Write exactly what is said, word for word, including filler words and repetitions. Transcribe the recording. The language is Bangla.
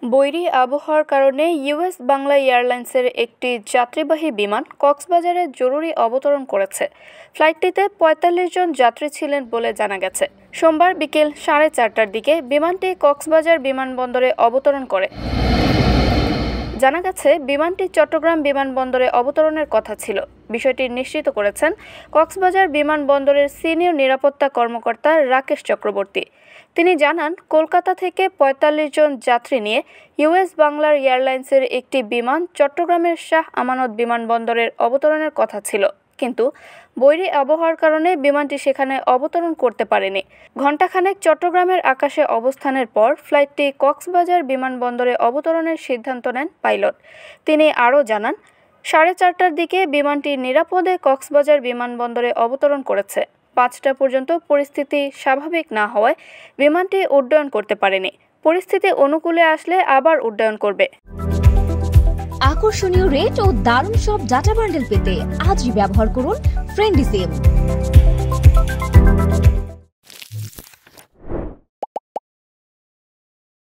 বৈরী আবহাওয়ার কারণে ইউএস বাংলা এয়ারলাইন্সের একটি যাত্রীবাহী বিমান কক্সবাজারে জরুরি অবতরণ করেছে। ফ্লাইটটিতে পঁয়তাল্লিশ জন যাত্রী ছিলেন বলে জানা গেছে। সোমবার বিকেল সাড়ে চারটার দিকে বিমানটি কক্সবাজার বিমানবন্দরে অবতরণ করে। জানা গেছে, বিমানটি চট্টগ্রাম বিমানবন্দরে অবতরণের কথা ছিল। বিষয়টি নিশ্চিত করেছেন কক্সবাজার বিমানবন্দরের সিনিয়র নিরাপত্তা কর্মকর্তা রাকেশ চক্রবর্তী। তিনি জানান, কলকাতা থেকে পঁয়তাল্লিশ জন যাত্রী নিয়ে ইউএস বাংলার এয়ারলাইন্সের একটি বিমান চট্টগ্রামের শাহ আমানত বিমানবন্দরের অবতরণের কথা ছিল, কিন্তু বৈরী আবহাওয়ার কারণে বিমানটি সেখানে অবতরণ করতে পারেনি। ঘণ্টাখানেক চট্টগ্রামের আকাশে অবস্থানের পর ফ্লাইটটি কক্সবাজার বিমানবন্দরে অবতরণের সিদ্ধান্ত নেন পাইলট। তিনি আরও জানান, সাড়ে চারটার দিকে বিমানটি নিরাপদে কক্সবাজার বিমানবন্দরে অবতরণ করেছে। পাঁচটা পর্যন্ত পরিস্থিতি স্বাভাবিক না হওয়ায় বিমানটি উড্ডয়ন করতে পারেনি। পরিস্থিতি অনুকূলে আসলে আবার উড্ডয়ন করবে। আকর্ষণীয় রেট ও দারুণ সব ডাটা বান্ডেল পেতে আজই ব্যবহার করুন ফ্রেন্ডলি সিম।